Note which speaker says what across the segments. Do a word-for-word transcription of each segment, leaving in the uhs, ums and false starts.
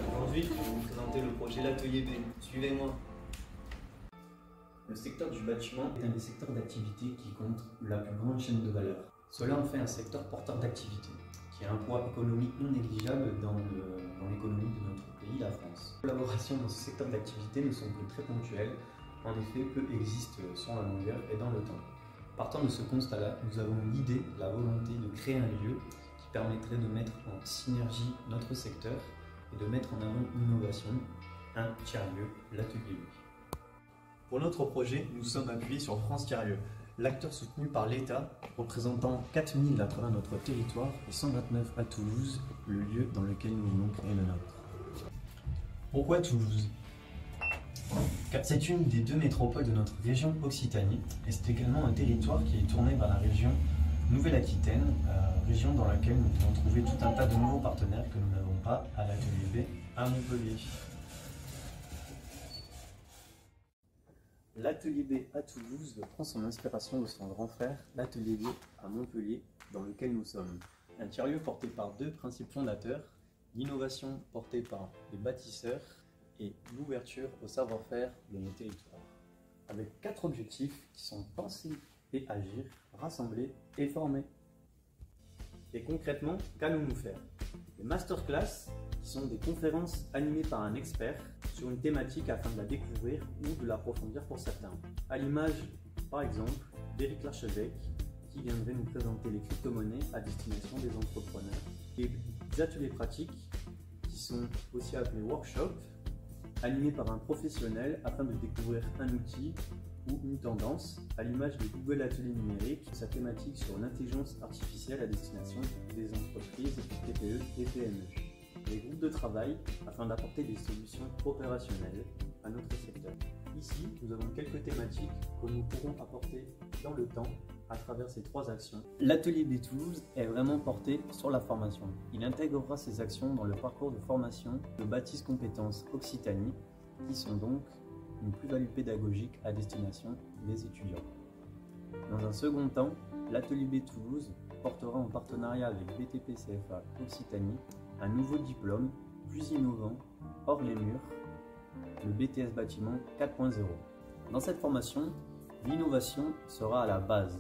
Speaker 1: Aujourd'hui, je vais vous présenter le projet L'Atelier B. Suivez-moi.
Speaker 2: Le secteur du bâtiment est un des secteurs d'activité qui compte la plus grande chaîne de valeur. Cela en fait un secteur porteur d'activité, qui a un poids économique non négligeable dans l'économie de notre pays, la France. Les collaborations dans ce secteur d'activité ne sont que très ponctuelles. En effet, peu existent sur la longueur et dans le temps. Partant de ce constat-là, nous avons l'idée, la volonté de créer un lieu qui permettrait de mettre en synergie notre secteur et de mettre en avant l'innovation, un tiers-lieu, l'Atelier B.
Speaker 3: Pour notre projet, nous sommes appuyés sur France Tiers-Lieux, l'acteur soutenu par l'État, représentant quatre mille à travers notre territoire et cent vingt-neuf à Toulouse, le lieu dans lequel nous voulons créer le nôtre. Pourquoi Toulouse? Car c'est une des deux métropoles de notre région Occitanie et c'est également un territoire qui est tourné vers la région Nouvelle-Aquitaine, euh, région dans laquelle nous pouvons trouver tout un tas de nouveaux partenaires que nous n'avons pas à l'Atelier B à Montpellier.
Speaker 2: L'Atelier B à Toulouse prend son inspiration de son grand frère, l'Atelier B à Montpellier, dans lequel nous sommes. Un tiers-lieu porté par deux principes fondateurs, l'innovation portée par les bâtisseurs et l'ouverture au savoir-faire de nos territoires. Avec quatre objectifs qui sont penser et agir, rassembler et former. Et concrètement, qu'allons-nous faire? Des masterclass, qui sont des conférences animées par un expert sur une thématique afin de la découvrir ou de l'approfondir pour certains. À l'image, par exemple, d'Éric Larchevêque, qui viendrait nous présenter les crypto-monnaies à destination des entrepreneurs. Et des ateliers pratiques, qui sont aussi appelés workshops, animés par un professionnel afin de découvrir un outil ou une tendance, à l'image de Google Atelier Numérique, sa thématique sur l'intelligence artificielle à destination des entreprises T P E et P M E. Des groupes de travail afin d'apporter des solutions opérationnelles à notre secteur. Ici, nous avons quelques thématiques que nous pourrons apporter dans le temps à travers ces trois actions. L'Atelier B Toulouse est vraiment porté sur la formation. Il intégrera ces actions dans le parcours de formation de Bâtisse Compétences Occitanie, qui sont donc une plus-value pédagogique à destination des étudiants. Dans un second temps, l'Atelier B Toulouse portera en partenariat avec B T P C F A Occitanie un nouveau diplôme plus innovant, hors les murs, le B T S Bâtiment quatre point zéro. Dans cette formation, l'innovation sera à la base.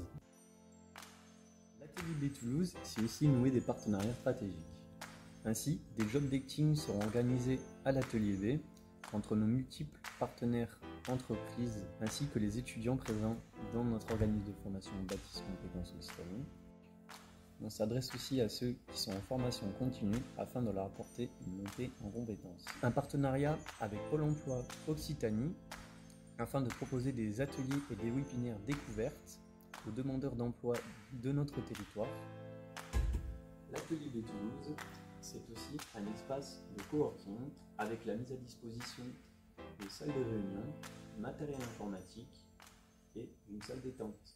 Speaker 2: L'Atelier B Toulouse, c'est aussi nouer des partenariats stratégiques. Ainsi, des job dating seront organisés à l'Atelier B entre nos multiples partenaires entreprises ainsi que les étudiants présents dans notre organisme de formation Bâtisse Compétences Occitanie. On s'adresse aussi à ceux qui sont en formation continue afin de leur apporter une montée en compétences. Un partenariat avec Pôle emploi Occitanie afin de proposer des ateliers et des webinaires découvertes aux demandeurs d'emploi de notre territoire. L'Atelier B Toulouse, c'est aussi un espace de coworking avec la mise à disposition de salles de réunion, matériel informatique et une salle détente.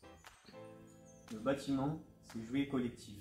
Speaker 2: Le bâtiment, c'est jouer collectif.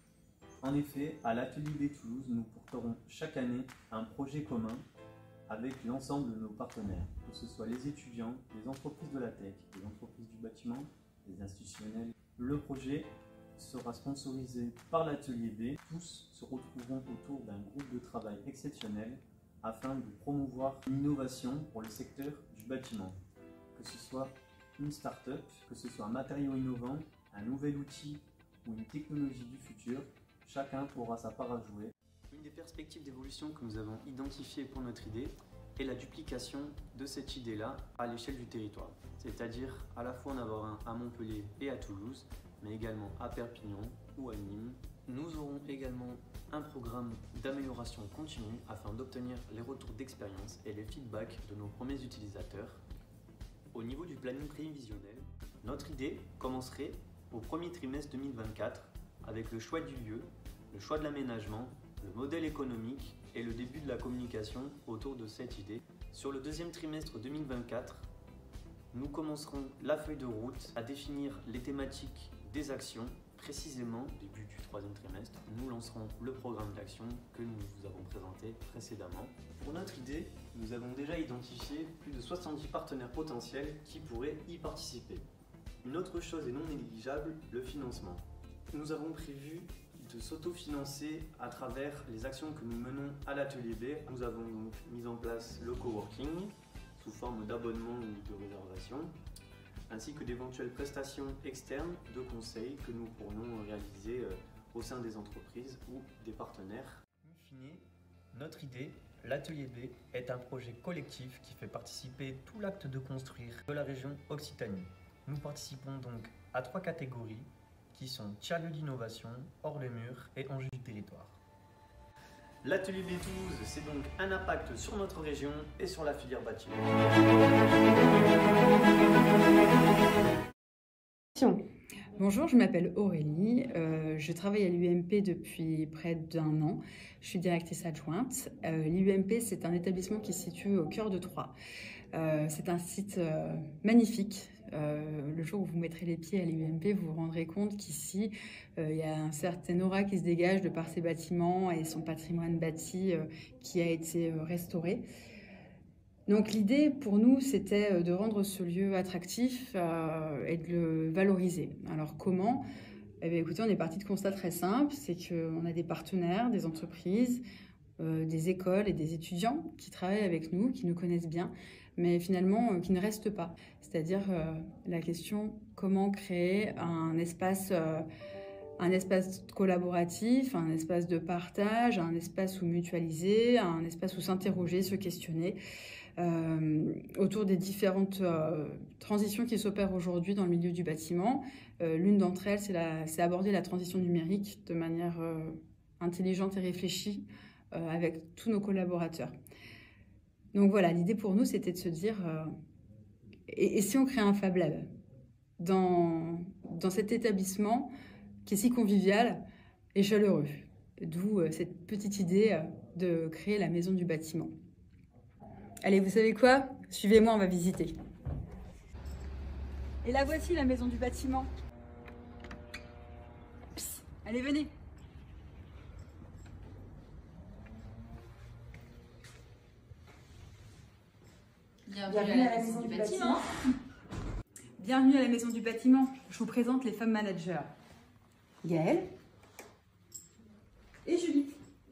Speaker 2: En effet, à l'Atelier B Toulouse, nous porterons chaque année un projet commun avec l'ensemble de nos partenaires, que ce soit les étudiants, les entreprises de la tech, les entreprises du bâtiment, les institutionnels. Le projet sera sponsorisé par l'Atelier B. Tous se retrouveront autour d'un groupe de travail exceptionnel afin de promouvoir l'innovation pour le secteur du bâtiment. Que ce soit une start-up, que ce soit un matériau innovant, un nouvel outil ou une technologie du futur, chacun aura sa part à jouer. Une des perspectives d'évolution que nous avons identifiées pour notre idée est la duplication de cette idée-là à l'échelle du territoire. C'est-à-dire à la fois en avoir un à Montpellier et à Toulouse, mais également à Perpignan ou à Nîmes. Nous aurons également un programme d'amélioration continue afin d'obtenir les retours d'expérience et les feedbacks de nos premiers utilisateurs. Au niveau du planning prévisionnel, notre idée commencerait au premier trimestre deux mille vingt-quatre avec le choix du lieu, le choix de l'aménagement, le modèle économique et le début de la communication autour de cette idée. Sur le deuxième trimestre deux mille vingt-quatre, nous commencerons la feuille de route à définir les thématiques des actions. Précisément, début du troisième trimestre, nous lancerons le programme d'action que nous vous avons présenté précédemment. Pour notre idée, nous avons déjà identifié plus de soixante-dix partenaires potentiels qui pourraient y participer. Une autre chose et non négligeable, le financement. Nous avons prévu de s'autofinancer à travers les actions que nous menons à l'Atelier B. Nous avons donc mis en place le coworking sous forme d'abonnement ou de réservation, ainsi que d'éventuelles prestations externes de conseil que nous pourrions réaliser au sein des entreprises ou des partenaires. In fine, notre idée, l'Atelier B, est un projet collectif qui fait participer tout l'acte de construire de la région Occitanie. Nous participons donc à trois catégories qui sont tiers-lieux d'innovation, hors les murs et enjeux du territoire. L'Atelier B Toulouse, c'est donc un impact sur notre région et sur la filière bâtiment.
Speaker 4: Bonjour, je m'appelle Aurélie, euh, je travaille à l'U M P depuis près d'un an, je suis directrice adjointe. Euh, L'U M P, c'est un établissement qui se situe au cœur de Troyes. Euh, c'est un site euh, magnifique. Euh, le jour où vous mettrez les pieds à l'U M P, vous vous rendrez compte qu'ici, euh, il y a un certain aura qui se dégage de par ses bâtiments et son patrimoine bâti euh, qui a été euh, restauré. Donc l'idée pour nous, c'était de rendre ce lieu attractif euh, et de le valoriser. Alors comment ? Eh bien, écoutez, on est parti de constats très simples, c'est qu'on a des partenaires, des entreprises, euh, des écoles et des étudiants qui travaillent avec nous, qui nous connaissent bien, mais finalement euh, qui ne restent pas. C'est-à-dire euh, la question comment créer un espace, euh, un espace collaboratif, un espace de partage, un espace où mutualiser, un espace où s'interroger, se questionner. Euh, autour des différentes euh, transitions qui s'opèrent aujourd'hui dans le milieu du bâtiment. Euh, L'une d'entre elles, c'est aborder la transition numérique de manière euh, intelligente et réfléchie euh, avec tous nos collaborateurs. Donc voilà, l'idée pour nous, c'était de se dire, euh, et, et si on crée un Fab Lab dans, dans cet établissement qui est si convivial et chaleureux, d'où euh, cette petite idée euh, de créer la maison du bâtiment. Allez, vous savez quoi? Suivez-moi, on va visiter. Et la voici, la maison du bâtiment. Psst, allez, venez.
Speaker 5: Bienvenue, Bienvenue à la, à la maison, maison du bâtiment. bâtiment.
Speaker 4: Bienvenue à la maison du bâtiment. Je vous présente les femmes managers. Gaëlle et Julie.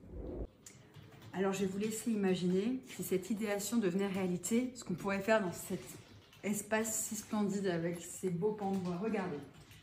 Speaker 4: Alors, je vais vous laisser imaginer si cette idéation devenait réalité, ce qu'on pourrait faire dans cet espace si splendide avec ces beaux pans de bois. Regardez.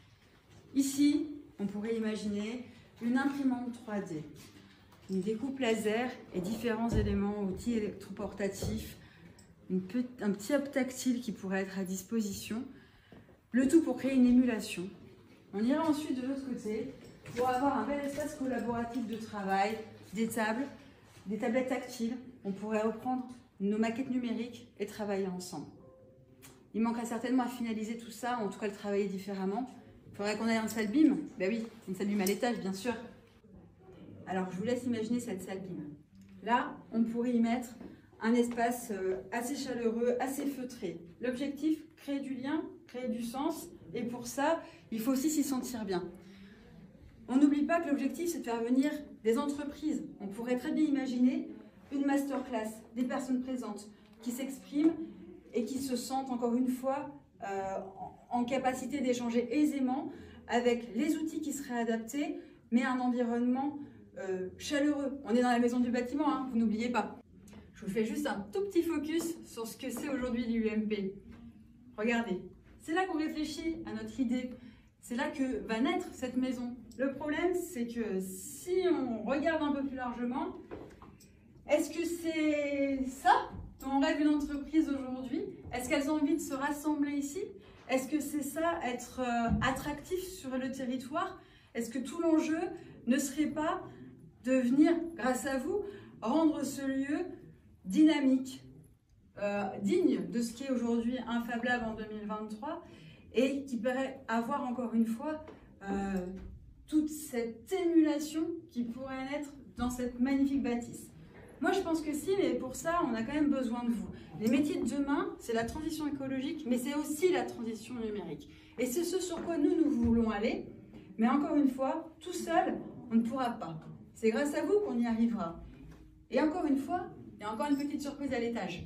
Speaker 4: Ici, on pourrait imaginer une imprimante trois D, une découpe laser et différents éléments, outils électroportatifs, une pe- un petit hub tactile qui pourrait être à disposition, le tout pour créer une émulation. On ira ensuite de l'autre côté pour avoir un bel espace collaboratif de travail, des tables, des tablettes tactiles, on pourrait reprendre nos maquettes numériques et travailler ensemble. Il manquerait certainement à finaliser tout ça, ou en tout cas le travailler différemment. Il faudrait qu'on ait une salle B I M. Ben oui, une salle B I M à l'étage, bien sûr. Alors, je vous laisse imaginer cette salle B I M. Là, on pourrait y mettre un espace assez chaleureux, assez feutré. L'objectif, créer du lien, créer du sens, et pour ça, il faut aussi s'y sentir bien. On n'oublie pas que l'objectif, c'est de faire venir des entreprises. On pourrait très bien imaginer une masterclass, des personnes présentes qui s'expriment et qui se sentent encore une fois euh, en capacité d'échanger aisément avec les outils qui seraient adaptés, mais un environnement euh, chaleureux. On est dans la maison du bâtiment, hein, vous n'oubliez pas. Je vous fais juste un tout petit focus sur ce que c'est aujourd'hui l'U M P. Regardez, c'est là qu'on réfléchit à notre idée. C'est là que va naître cette maison. Le problème, c'est que si on regarde un peu plus largement, est-ce que c'est ça dont rêve une entreprise aujourd'hui? Est-ce qu'elles ont envie de se rassembler ici? Est-ce que c'est ça, être euh, attractif sur le territoire? Est-ce que tout l'enjeu ne serait pas de venir, grâce à vous, rendre ce lieu dynamique, euh, digne de ce qu'est aujourd'hui un Fab Lab en deux mille vingt-trois et qui pourrait avoir encore une fois euh, toute cette émulation qui pourrait naître dans cette magnifique bâtisse. Moi, je pense que si, mais pour ça, on a quand même besoin de vous. Les métiers de demain, c'est la transition écologique, mais c'est aussi la transition numérique. Et c'est ce sur quoi nous, nous voulons aller. Mais encore une fois, tout seul, on ne pourra pas. C'est grâce à vous qu'on y arrivera. Et encore une fois, il y a encore une petite surprise à l'étage.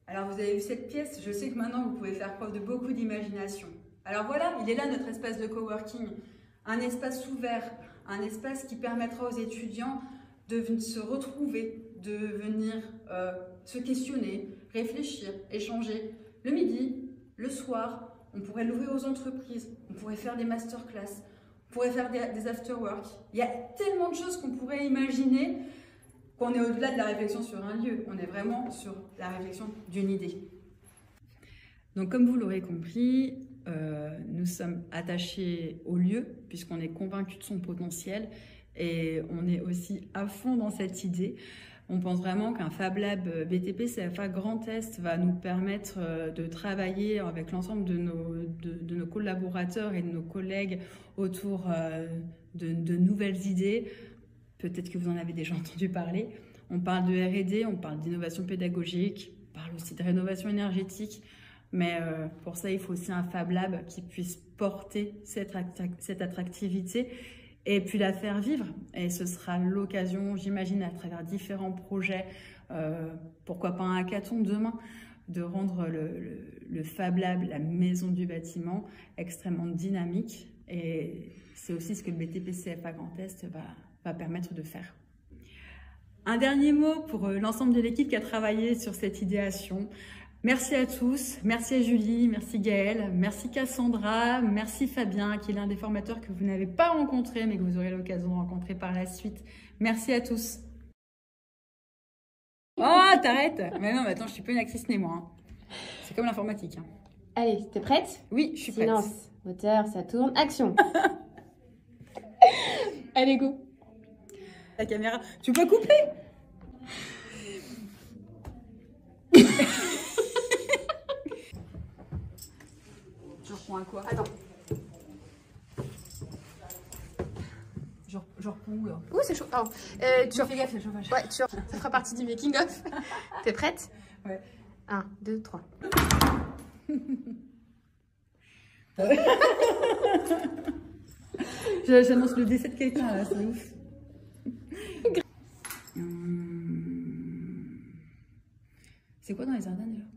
Speaker 4: Alors vous avez vu cette pièce, je sais que maintenant vous pouvez faire preuve de beaucoup d'imagination. Alors voilà, il est là notre espace de coworking, un espace ouvert, un espace qui permettra aux étudiants de se retrouver, de venir euh, se questionner, réfléchir, échanger. Le midi, le soir, on pourrait l'ouvrir aux entreprises, on pourrait faire des masterclass, on pourrait faire des, des after-work. Il y a tellement de choses qu'on pourrait imaginer qu'on est au-delà de la réflexion sur un lieu, on est vraiment sur la réflexion d'une idée. Donc comme vous l'aurez compris, euh, nous sommes attachés au lieu puisqu'on est convaincus de son potentiel et on est aussi à fond dans cette idée. On pense vraiment qu'un Fab Lab B T P C F A Grand Est va nous permettre de travailler avec l'ensemble de nos, de, de nos collaborateurs et de nos collègues autour de, de nouvelles idées. Peut-être que vous en avez déjà entendu parler. On parle de R et D, on parle d'innovation pédagogique, on parle aussi de rénovation énergétique. Mais euh, pour ça, il faut aussi un Fab Lab qui puisse porter cette, cette attractivité et puis la faire vivre. Et ce sera l'occasion, j'imagine, à travers différents projets, euh, pourquoi pas un hackathon demain, de rendre le, le, le Fab Lab, la maison du bâtiment, extrêmement dynamique. Et c'est aussi ce que le B T P C F A Grand Est va, va permettre de faire. Un dernier mot pour l'ensemble de l'équipe qui a travaillé sur cette idéation. Merci à tous, merci à Julie, merci Gaëlle, merci Cassandra, merci Fabien qui est l'un des formateurs que vous n'avez pas rencontré mais que vous aurez l'occasion de rencontrer par la suite. Merci à tous. Oh, t'arrêtes! Mais non, mais attends, je suis pas une actrice née, moi. Hein. C'est comme l'informatique. Hein.
Speaker 6: Allez, t'es prête?
Speaker 4: Oui, je suis prête.
Speaker 6: Silence, moteur, ça tourne, action. Allez, go.
Speaker 4: La caméra, tu peux couper? Je reprends à quoi?
Speaker 6: Attends.
Speaker 4: Je, je reprends où là?
Speaker 6: Ouh, c'est chaud. Oh. Euh, tu
Speaker 4: fais gaffe, c'est le chauffage.
Speaker 6: Ouais, tu... ça fera partie du making of. T'es prête?
Speaker 4: Ouais.
Speaker 6: un, deux, trois.
Speaker 4: J'annonce le décès de quelqu'un là, c'est ouf. C'est quoi dans les Ardennes déjà?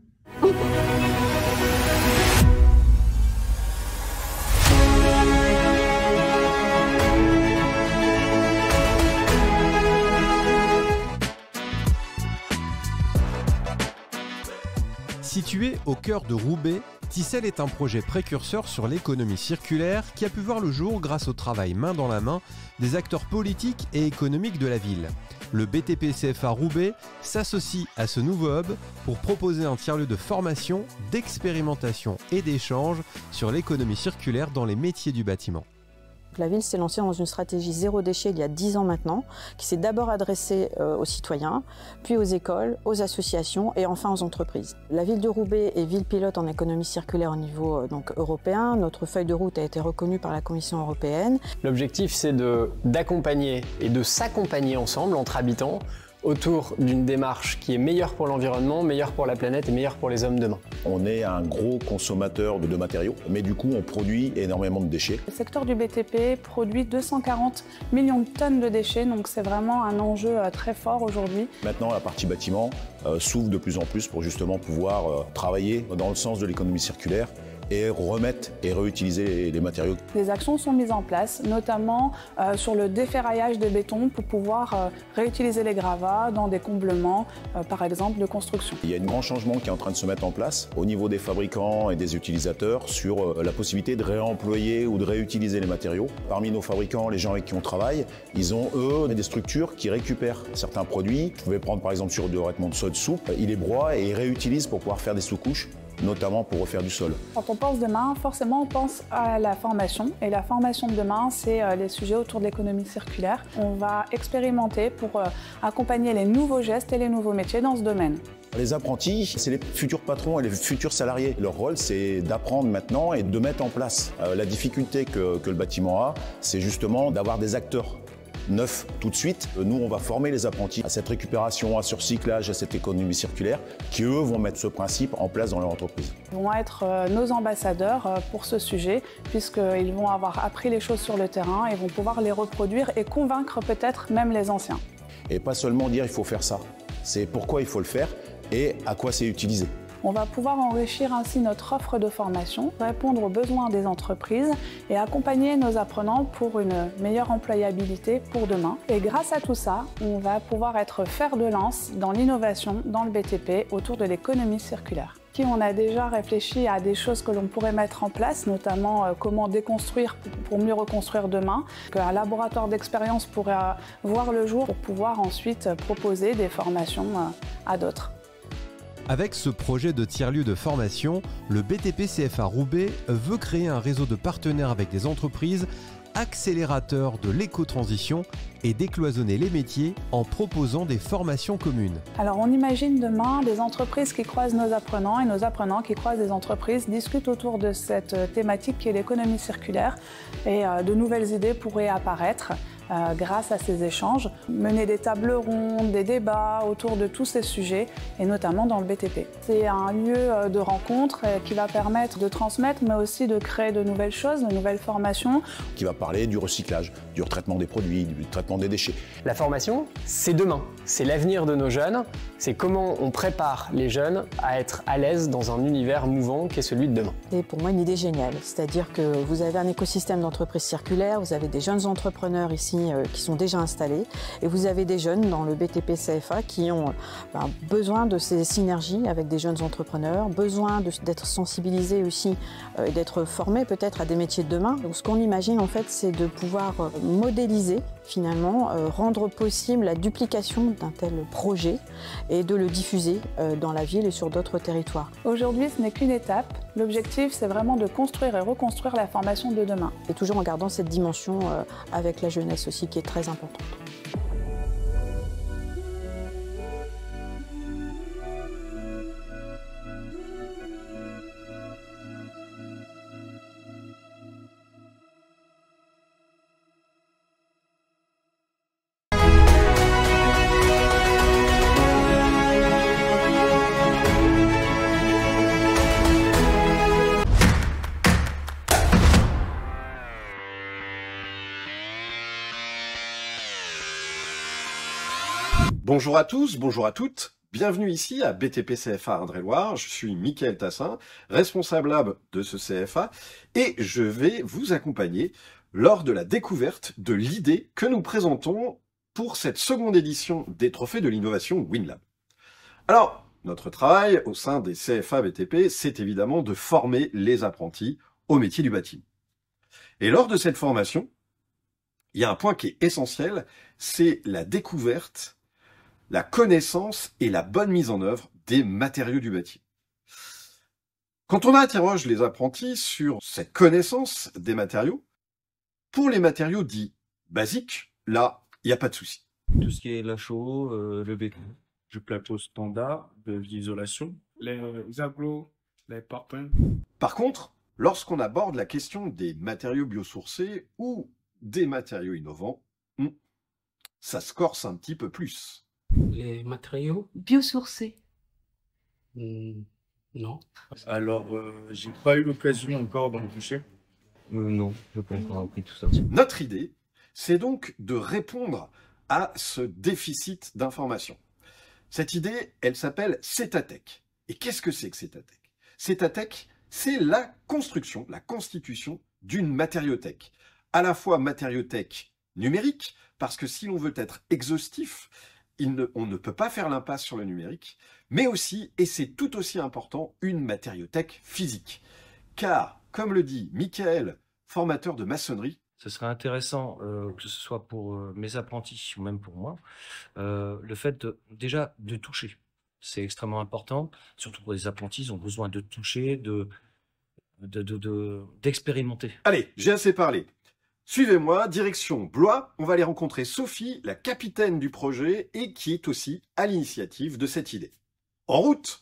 Speaker 7: Situé au cœur de Roubaix, Ticelle est un projet précurseur sur l'économie circulaire qui a pu voir le jour grâce au travail main dans la main des acteurs politiques et économiques de la ville. Le B T P C F A Roubaix s'associe à ce nouveau hub pour proposer un tiers-lieu de formation, d'expérimentation et d'échange sur l'économie circulaire dans les métiers du bâtiment.
Speaker 8: La ville s'est lancée dans une stratégie zéro déchet il y a dix ans maintenant, qui s'est d'abord adressée euh, aux citoyens, puis aux écoles, aux associations et enfin aux entreprises. La ville de Roubaix est ville pilote en économie circulaire au niveau euh, donc, européen. Notre feuille de route a été reconnue par la Commission européenne.
Speaker 9: L'objectif, c'est d'accompagner et de s'accompagner ensemble entre habitants autour d'une démarche qui est meilleure pour l'environnement, meilleure pour la planète et meilleure pour les hommes demain.
Speaker 10: On est un gros consommateur de, de matériaux, mais du coup on produit énormément de déchets.
Speaker 11: Le secteur du B T P produit deux cent quarante millions de tonnes de déchets, donc c'est vraiment un enjeu très fort aujourd'hui.
Speaker 10: Maintenant la partie bâtiment euh, s'ouvre de plus en plus pour justement pouvoir euh, travailler dans le sens de l'économie circulaire et remettre et réutiliser les, les matériaux.
Speaker 11: Des actions sont mises en place, notamment euh, sur le déferraillage de béton pour pouvoir euh, réutiliser les gravats dans des comblements, euh, par exemple, de construction.
Speaker 10: Il y a un grand changement qui est en train de se mettre en place au niveau des fabricants et des utilisateurs sur euh, la possibilité de réemployer ou de réutiliser les matériaux. Parmi nos fabricants, les gens avec qui on travaille, ils ont eux des structures qui récupèrent certains produits. Je pouvais prendre par exemple sur du revêtement de sol de soupe, ils les broient et ils réutilisent pour pouvoir faire des sous-couches, notamment pour refaire du sol.
Speaker 11: Quand on pense demain, forcément on pense à la formation. Et la formation de demain, c'est les sujets autour de l'économie circulaire. On va expérimenter pour accompagner les nouveaux gestes et les nouveaux métiers dans ce domaine.
Speaker 10: Les apprentis, c'est les futurs patrons et les futurs salariés. Leur rôle, c'est d'apprendre maintenant et de mettre en place. Euh, la difficulté que, que le bâtiment a, c'est justement d'avoir des acteurs neuf tout de suite. Nous, on va former les apprentis à cette récupération, à ce recyclage, à cette économie circulaire, qui eux vont mettre ce principe en place dans leur entreprise.
Speaker 11: Ils vont être nos ambassadeurs pour ce sujet, puisqu'ils vont avoir appris les choses sur le terrain et vont pouvoir les reproduire et convaincre peut-être même les anciens.
Speaker 10: Et pas seulement dire il faut faire ça, c'est pourquoi il faut le faire et à quoi c'est utilisé.
Speaker 11: On va pouvoir enrichir ainsi notre offre de formation, répondre aux besoins des entreprises et accompagner nos apprenants pour une meilleure employabilité pour demain. Et grâce à tout ça, on va pouvoir être fer de lance dans l'innovation, dans le B T P, autour de l'économie circulaire. On a déjà réfléchi à des choses que l'on pourrait mettre en place, notamment euh, comment déconstruire pour mieux reconstruire demain. Un laboratoire d'expérience pourrait euh, voir le jour pour pouvoir ensuite proposer des formations euh, à d'autres.
Speaker 7: Avec ce projet de tiers-lieu de formation, le B T P C F A Roubaix veut créer un réseau de partenaires avec des entreprises, accélérateurs de l'éco-transition et décloisonner les métiers en proposant des formations communes.
Speaker 11: Alors on imagine demain des entreprises qui croisent nos apprenants et nos apprenants qui croisent des entreprises, discutent autour de cette thématique qui est l'économie circulaire et euh, de nouvelles idées pourraient apparaître. Euh, grâce à ces échanges, mener des tables rondes, des débats autour de tous ces sujets, et notamment dans le B T P. C'est un lieu de rencontre qui va permettre de transmettre, mais aussi de créer de nouvelles choses, de nouvelles formations.
Speaker 10: Qui va parler du recyclage, du retraitement des produits, du traitement des déchets.
Speaker 9: La formation, c'est demain, c'est l'avenir de nos jeunes, c'est comment on prépare les jeunes à être à l'aise dans un univers mouvant qui est celui de demain.
Speaker 8: C'est pour moi une idée géniale, c'est-à-dire que vous avez un écosystème d'entreprises circulaires, vous avez des jeunes entrepreneurs ici qui sont déjà installés et vous avez des jeunes dans le B T P C F A qui ont ben, besoin de ces synergies avec des jeunes entrepreneurs, besoin d'être sensibilisés aussi euh, et d'être formés peut-être à des métiers de demain. Donc ce qu'on imagine en fait, c'est de pouvoir euh, modéliser finalement, euh, rendre possible la duplication d'un tel projet et de le diffuser euh, dans la ville et sur d'autres territoires.
Speaker 11: Aujourd'hui, ce n'est qu'une étape. L'objectif, c'est vraiment de construire et reconstruire la formation de demain.
Speaker 8: Et toujours en gardant cette dimension euh, avec la jeunesse aussi qui est très importante.
Speaker 12: Bonjour à tous, bonjour à toutes, bienvenue ici à B T P C F A Indre-et-Loire, je suis Mickaël Tassin, responsable lab de ce C F A, et je vais vous accompagner lors de la découverte de l'idée que nous présentons pour cette seconde édition des Trophées de l'innovation WinLab. Alors, notre travail au sein des C F A B T P, c'est évidemment de former les apprentis au métier du bâtiment. Et lors de cette formation, il y a un point qui est essentiel, c'est la découverte, la connaissance et la bonne mise en œuvre des matériaux du bâtiment. Quand on interroge les apprentis sur cette connaissance des matériaux, pour les matériaux dits basiques, là, il n'y a pas de souci.
Speaker 13: Tout ce qui est la chaux, euh, le béton, du plateau standard d'isolation, les agglos, les parpaings.
Speaker 12: Par contre, lorsqu'on aborde la question des matériaux biosourcés ou des matériaux innovants, ça se corse un petit peu plus.
Speaker 14: Les matériaux
Speaker 15: biosourcés?
Speaker 14: mmh, Non.
Speaker 13: Alors, euh, j'ai pas eu l'occasion encore d'en toucher.
Speaker 2: Euh, non, je n'ai pas encore appris tout ça.
Speaker 12: Notre idée, c'est donc de répondre à ce déficit d'information. Cette idée, elle s'appelle Cetatech. Et qu'est-ce que c'est que Cetatech? Cetatech, c'est la construction, la constitution d'une matériothèque. À la fois matériothèque numérique, parce que si l'on veut être exhaustif, il ne, on ne peut pas faire l'impasse sur le numérique, mais aussi, et c'est tout aussi important, une matériothèque physique. Car, comme le dit Mickaël, formateur de maçonnerie,
Speaker 13: ce serait intéressant, euh, que ce soit pour euh, mes apprentis ou même pour moi, euh, le fait de, déjà de toucher. C'est extrêmement important, surtout pour les apprentis, ils ont besoin de toucher, de, de, de, de, d'expérimenter.
Speaker 12: Allez, j'ai assez parlé. Suivez-moi, direction Blois, on va aller rencontrer Sophie, la capitaine du projet et qui est aussi à l'initiative de cette idée. En route!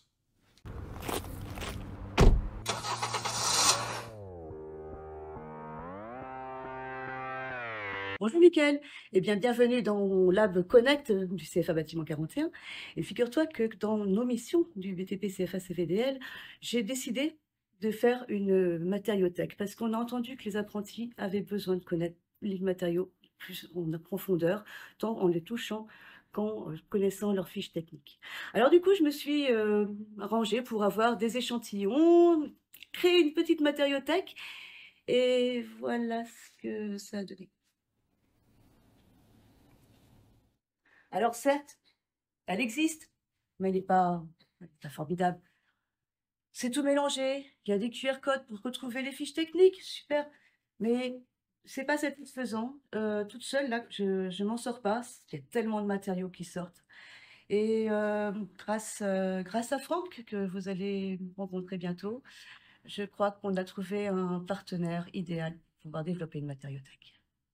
Speaker 15: Bonjour Mickaël, et bien bienvenue dans mon Lab Connect du C F A Bâtiment quarante et un. Et figure-toi que dans nos missions du B T P C F A C V D L, j'ai décidé de faire une matériothèque parce qu'on a entendu que les apprentis avaient besoin de connaître les matériaux plus en profondeur, tant en les touchant qu'en connaissant leurs fiches techniques. Alors du coup, je me suis euh, rangée pour avoir des échantillons, créer une petite matériothèque, et voilà ce que ça a donné. Alors certes, elle existe, mais elle n'est pas, elle est pas formidable. C'est tout mélangé, il y a des Q R codes pour retrouver les fiches techniques, super, mais c'est pas satisfaisant. Euh, toute seule, là, je, je m'en sors pas, il y a tellement de matériaux qui sortent. Et euh, grâce, euh, grâce à Franck, que vous allez rencontrer bientôt, je crois qu'on a trouvé un partenaire idéal pour pouvoir développer une matériothèque.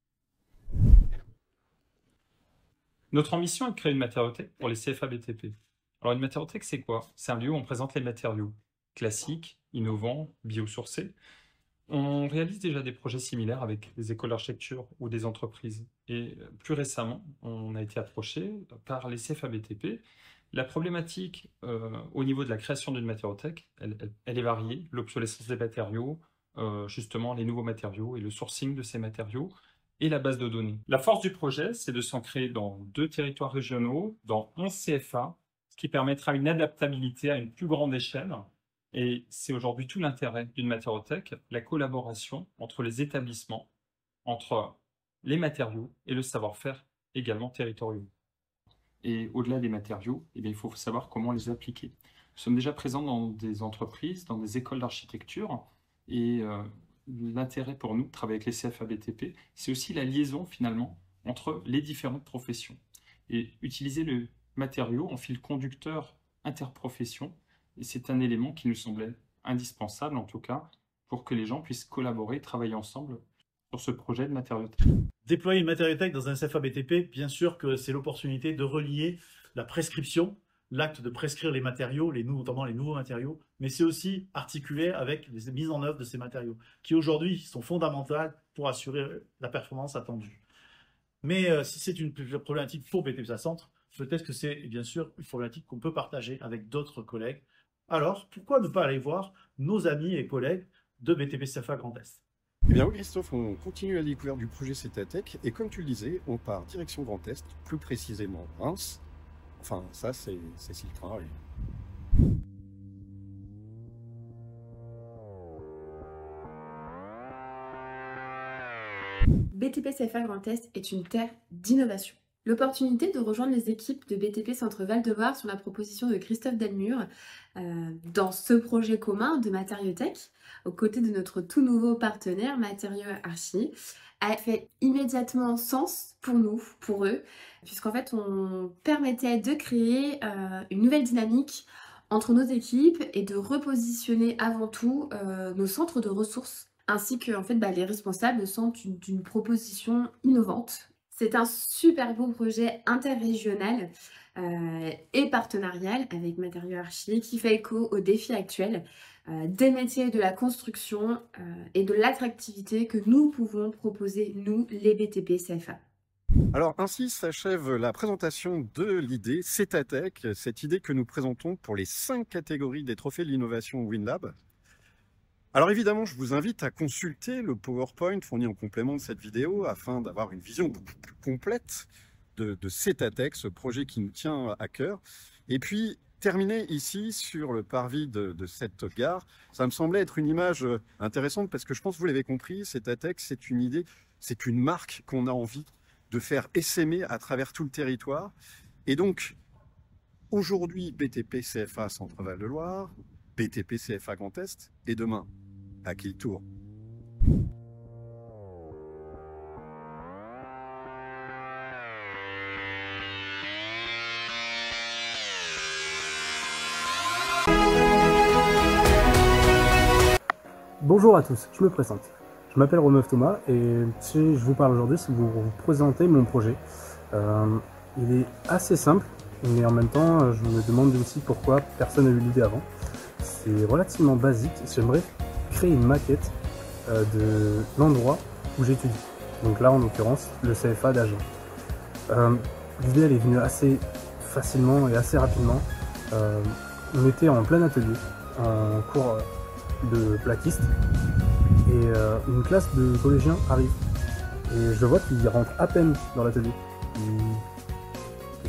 Speaker 16: Notre ambition est de créer une matériothèque pour les C F A B T P. Alors une matériothèque, c'est quoi? C'est un lieu où on présente les matériaux classiques, innovants, biosourcés. On réalise déjà des projets similaires avec des écoles d'architecture ou des entreprises. Et plus récemment, on a été approché par les C F A B T P. La problématique euh, au niveau de la création d'une matériothèque, elle, elle, elle est variée. L'obsolescence des matériaux, euh, justement les nouveaux matériaux et le sourcing de ces matériaux, et la base de données. La force du projet, c'est de s'ancrer dans deux territoires régionaux, dans onze C F A, ce qui permettra une adaptabilité à une plus grande échelle. Et c'est aujourd'hui tout l'intérêt d'une matériothèque, la collaboration entre les établissements, entre les matériaux et le savoir-faire également territoriaux. Et au-delà des matériaux, eh bien, il faut savoir comment les appliquer. Nous sommes déjà présents dans des entreprises, dans des écoles d'architecture, et euh, l'intérêt pour nous de travailler avec les C F A B T P, c'est aussi la liaison finalement entre les différentes professions. Et utiliser le matériau en fil conducteur interprofession, et c'est un élément qui nous semblait indispensable en tout cas, pour que les gens puissent collaborer, travailler ensemble sur ce projet de matériothèque.
Speaker 17: Déployer une matériothèque dans un C F A B T P, bien sûr que c'est l'opportunité de relier la prescription, l'acte de prescrire les matériaux, les nouveaux, notamment les nouveaux matériaux, mais c'est aussi articulé avec les mises en œuvre de ces matériaux, qui aujourd'hui sont fondamentales pour assurer la performance attendue. Mais euh, si c'est une problématique pour B T P S A Centre, peut-être que c'est bien sûr une problématique qu'on peut partager avec d'autres collègues. Alors, pourquoi ne pas aller voir nos amis et collègues de B T P C F A Grand Est?
Speaker 12: Eh bien oui, Christophe, on continue la découverte du projet Cetatec, et comme tu le disais, on part direction Grand Est, plus précisément Reims. Enfin, ça, c'est si le train arrive.
Speaker 6: B T P C F A Grand Est est une terre d'innovation. L'opportunité de rejoindre les équipes de B T P Centre Val-de-Loire sur la proposition de Christophe Delmure euh, dans ce projet commun de matériothèque, aux côtés de notre tout nouveau partenaire Matériaux Archi, a fait immédiatement sens pour nous, pour eux, puisqu'en fait on permettait de créer euh, une nouvelle dynamique entre nos équipes et de repositionner avant tout euh, nos centres de ressources, ainsi que en fait, bah, les responsables sentent d'une proposition innovante. C'est un super beau projet interrégional euh, et partenarial avec Matériaux Archi qui fait écho aux défis actuels euh, des métiers de la construction euh, et de l'attractivité que nous pouvons proposer, nous, les B T P C F A.
Speaker 12: Alors ainsi s'achève la présentation de l'idée Cetatec, cette idée que nous présentons pour les cinq catégories des trophées de l'innovation WinLab. Alors évidemment, je vous invite à consulter le PowerPoint fourni en complément de cette vidéo afin d'avoir une vision beaucoup plus complète de, de Cetatec, ce projet qui nous tient à cœur. Et puis, terminer ici sur le parvis de, de cette gare, ça me semblait être une image intéressante parce que je pense que vous l'avez compris, Cetatec, c'est une idée, c'est une marque qu'on a envie de faire essaimer à travers tout le territoire. Et donc, aujourd'hui, B T P C F A Centre Val-de-Loire, B T P C F A Grand Est, et demain, à qui le tour?
Speaker 18: Bonjour à tous, je me présente. Je m'appelle Romeuf Thomas et si je vous parle aujourd'hui, c'est pour vous présenter mon projet. Euh, il est assez simple, mais en même temps, je me demande aussi pourquoi personne n'a eu l'idée avant. C'est relativement basique. J'aimerais créer une maquette euh, de l'endroit où j'étudie. Donc là, en l'occurrence, le C F A d'Agen. Euh, L'idée, elle est venue assez facilement et assez rapidement. Euh, on était en plein atelier, en cours de plaquiste, et euh, une classe de collégiens arrive. Et je vois qu'ils rentrent à peine dans l'atelier. Ils, ils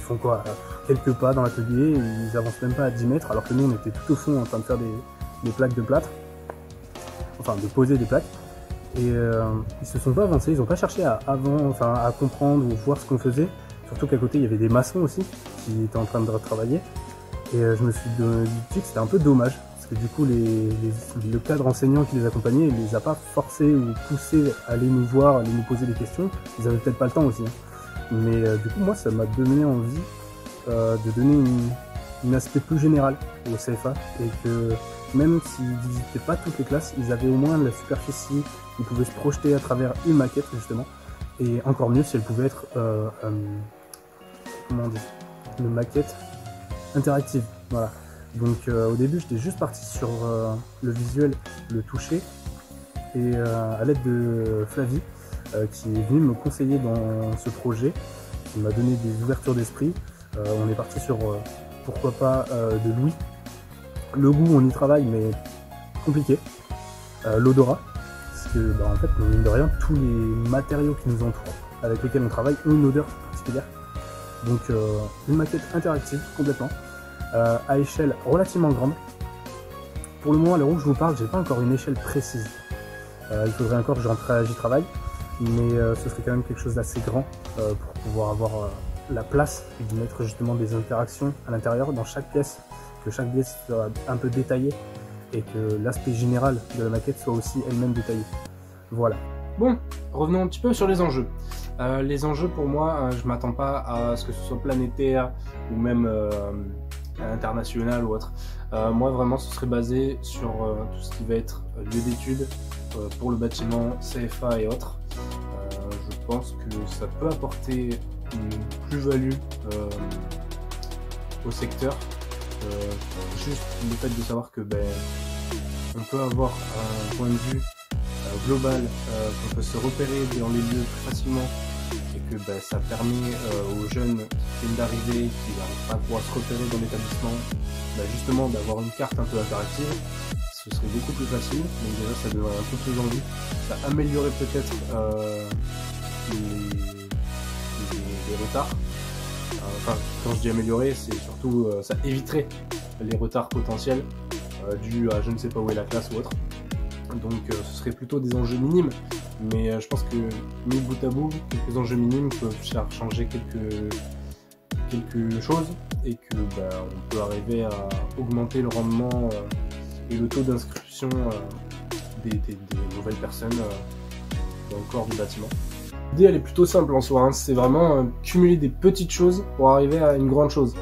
Speaker 18: font quoi? Quelques pas dans l'atelier, ils avancent même pas à dix mètres, alors que nous on était tout au fond en train de faire des, des plaques de plâtre, enfin de poser des plaques. Et euh, ils se sont pas avancés, ils ont pas cherché à, avant, enfin, à comprendre ou voir ce qu'on faisait. Surtout qu'à côté il y avait des maçons aussi qui étaient en train de travailler. Et euh, je me suis dit que c'était un peu dommage. Parce que du coup les, les, le cadre enseignant qui les accompagnait, il les a pas forcés ou poussés à aller nous voir, à aller nous poser des questions. Ils avaient peut-être pas le temps aussi. Hein. Mais euh, du coup moi ça m'a donné envie euh, de donner une, une aspect plus général au C F A. Et que même s'ils ne visitaient pas toutes les classes, ils avaient au moins la superficie, ils pouvaient se projeter à travers une maquette justement. Et encore mieux si elle pouvait être euh, euh, comment on dit, une maquette interactive. Voilà. Donc euh, au début j'étais juste parti sur euh, le visuel, le toucher, et euh, à l'aide de Flavie euh, qui est venue me conseiller dans ce projet, qui m'a donné des ouvertures d'esprit. Euh, on est parti sur euh, pourquoi pas euh, de l'ouïe. Le goût on y travaille mais compliqué. Euh, L'odorat, parce que bah, en fait mine de rien tous les matériaux qui nous entourent, avec lesquels on travaille, ont une odeur particulière. Donc euh, une maquette interactive complètement. Euh, à échelle relativement grande. Pour le moment, à l'heure où je vous parle, j'ai pas encore une échelle précise. Euh, il faudrait encore que j'y travaille, mais euh, ce serait quand même quelque chose d'assez grand euh, pour pouvoir avoir euh, la place de mettre justement des interactions à l'intérieur dans chaque pièce, que chaque pièce soit un peu détaillée et que l'aspect général de la maquette soit aussi elle-même détaillée. Voilà. Bon, revenons un petit peu sur les enjeux. Euh, les enjeux pour moi, euh, je m'attends pas à ce que ce soit planétaire ou même euh, international ou autre. Euh, moi vraiment ce serait basé sur euh, tout ce qui va être lieu d'études euh, pour le bâtiment, C F A et autres. Euh, je pense que ça peut apporter une plus-value euh, au secteur. Euh, juste le fait de savoir que ben, on peut avoir un point de vue euh, global, euh, qu'on peut se repérer dans les lieux plus facilement, et que bah, ça permet euh, aux jeunes qui viennent d'arriver, qui n'arrivent pas à pouvoir se repérer dans l'établissement, bah, justement d'avoir une carte un peu interactive. Ce serait beaucoup plus facile, donc déjà ça donnerait un peu plus envie. Ça améliorerait peut-être euh, les, les, les retards. Euh, enfin, quand je dis améliorer, c'est surtout euh, ça éviterait les retards potentiels euh, dus à je ne sais pas où est la classe ou autre. Donc euh, ce serait plutôt des enjeux minimes, mais euh, je pense que mis bout à bout, quelques enjeux minimes peuvent faire changer quelques, quelque chose, et que bah, on peut arriver à augmenter le rendement euh, et le taux d'inscription euh, des, des, des nouvelles personnes euh, dans le corps du bâtiment. L'idée elle est plutôt simple en soi, hein. C'est vraiment euh, cumuler des petites choses pour arriver à une grande chose.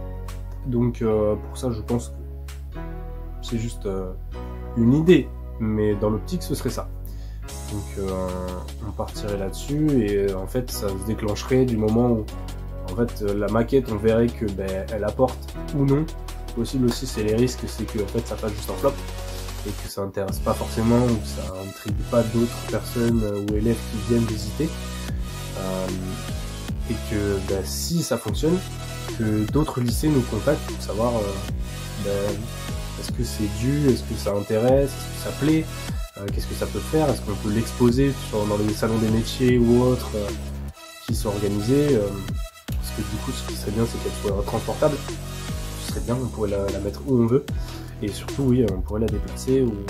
Speaker 18: Donc euh, pour ça je pense que c'est juste euh, une idée. Mais dans l'optique, ce serait ça. Donc euh, on partirait là-dessus, et euh, en fait, ça se déclencherait du moment où, en fait, euh, la maquette, on verrait que ben, elle apporte ou non. Possible aussi, c'est les risques, c'est que en fait, ça passe juste en flop et que ça intéresse pas forcément, ou que ça intrigue pas d'autres personnes euh, ou élèves qui viennent visiter. Euh, et que ben, si ça fonctionne, que d'autres lycées nous contactent pour savoir. Euh, ben, Est-ce que c'est dû? Est-ce que ça intéresse? Est-ce que ça plaît? euh, Qu'est-ce que ça peut faire? Est-ce qu'on peut l'exposer dans les salons des métiers ou autres euh, qui sont organisés? euh, Parce que du coup, ce qui serait bien, c'est qu'elle soit transportable. Ce serait bien, on pourrait la, la mettre où on veut. Et surtout, oui, on pourrait la déplacer ou,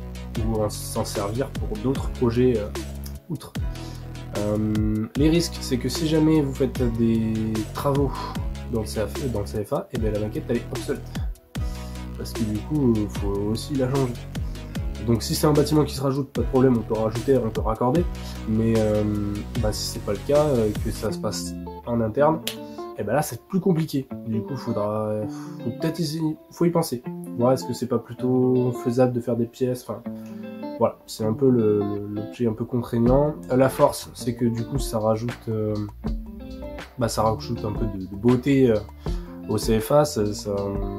Speaker 18: ou s'en servir pour d'autres projets euh, outre. Euh, les risques, c'est que si jamais vous faites des travaux dans le C F A, dans le C F A, et bien la maquette, elle est obsolète. Parce que du coup, il faut aussi la changer. Donc si c'est un bâtiment qui se rajoute, pas de problème, on peut rajouter, on peut raccorder. Mais euh, bah, si c'est pas le cas, euh, que ça se passe en interne, et ben là c'est plus compliqué. Du coup, faudra, faut peut-être essayer, faut y penser. Voir est-ce que c'est pas plutôt faisable de faire des pièces. Enfin, voilà, c'est un peu l'objet un peu contraignant. La force, c'est que du coup, ça rajoute, euh, bah, ça rajoute un peu de, de beauté euh, au C F A. Ça, ça,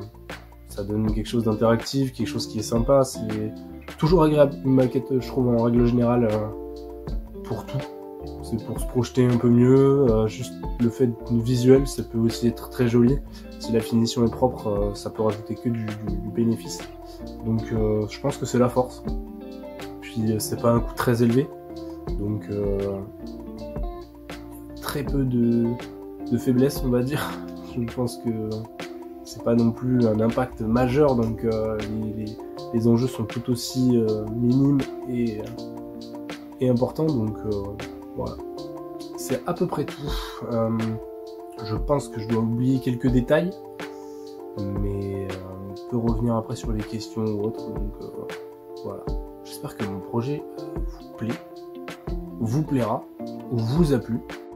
Speaker 18: ça donne quelque chose d'interactif, quelque chose qui est sympa. C'est toujours agréable une maquette, je trouve, en règle générale, euh, pour tout. C'est pour se projeter un peu mieux. Euh, juste le fait visuel, ça peut aussi être très joli. Si la finition est propre, euh, ça peut rajouter que du, du, du bénéfice. Donc euh, je pense que c'est la force. Puis c'est pas un coût très élevé. Donc euh, très peu de de faiblesse, on va dire. Je pense que c'est pas non plus un impact majeur, donc euh, les, les, les enjeux sont tout aussi euh, minimes et, et importants, donc euh, voilà. C'est à peu près tout. Euh, je pense que je dois oublier quelques détails, mais euh, on peut revenir après sur les questions ou autres, donc euh, voilà. J'espère que mon projet vous plaît, vous plaira, ou vous a plu.